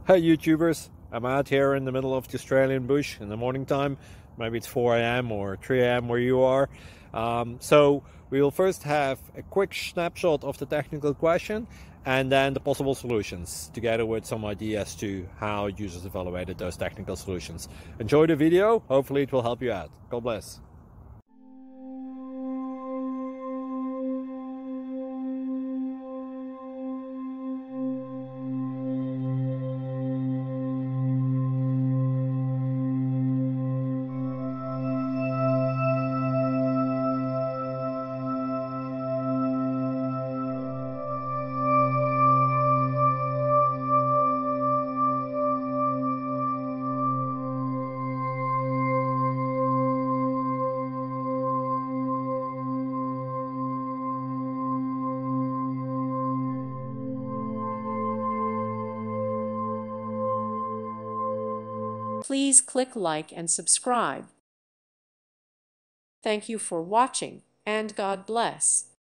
Hey YouTubers, I'm out here in the middle of the Australian bush in the morning time. Maybe it's 4 a.m. or 3 a.m. where you are. So we will first have a quick snapshot of the technical question and then the possible solutions, together with some ideas to how users evaluated those technical solutions. Enjoy the video, hopefully it will help you out. God bless. Please click like and subscribe. Thank you for watching, and God bless.